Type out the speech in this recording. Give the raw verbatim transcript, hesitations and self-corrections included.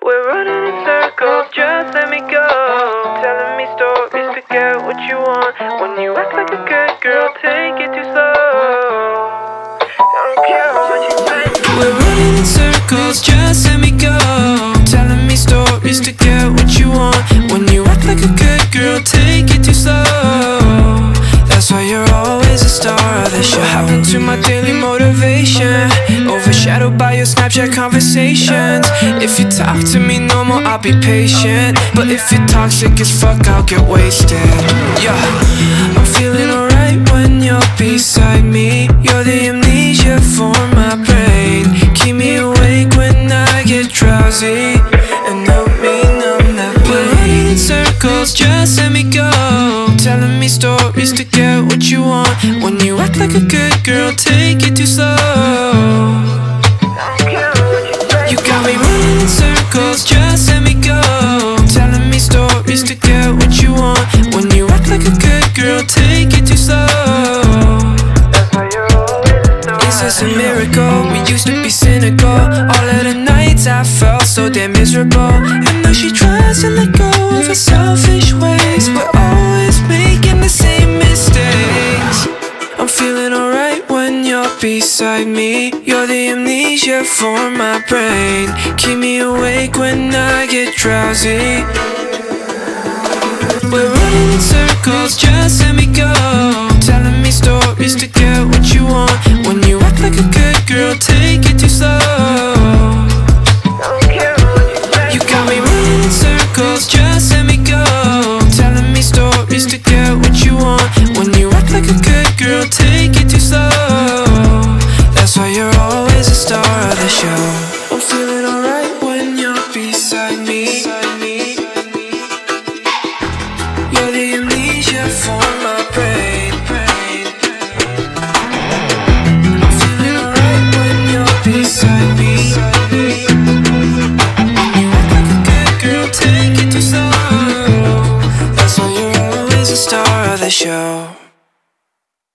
We're running in circles, just let me go. Telling me stories to get what you want. When you act like a good girl, take it too slow. I don't care what you say. We're running in circles, just let me go. Telling me stories to get what you want. When you act like a good girl, take it too slow. That's why you're always a star of the show. What happened to my daily motivation? Overshadowed by your Snapchat conversations. If you talk to me normal, I'll be patient. But if you're toxic as fuck, I'll get wasted. Yeah, I'm feeling alright when you're beside me. You're the amnesia for my brain. Keep me awake when I get drowsy, and help me numb that pain. We're running in circles, just let me go. Telling me stories to get what you want. When you act like a good girl, take it too slow. You got me running in circles, just let me go. Telling me stories to get what you want. When you act like a good girl, take it too slow. Is this a miracle? We used to be cynical. All of the nights I felt so damn miserable. And now she tries to let go of her selfish ways. We're always making the same mistakes. I'm feeling alright when you're beside me. You're the amnesia for my brain. Keep me awake when I get drowsy. We're running in circles, just let me go. Telling me stories to get what you want. When you act like a good girl, take it too slow. You got me running in circles, just let me go. Telling me stories to get what you want. When you act like a good girl, take it too slow. That's why you're always a star of the show. I'm feeling alright when you're beside me. You're the amnesia for my brain. I'm feeling alright when you're beside me. You act like a good girl, take it too slow. That's why you're always a star of the show.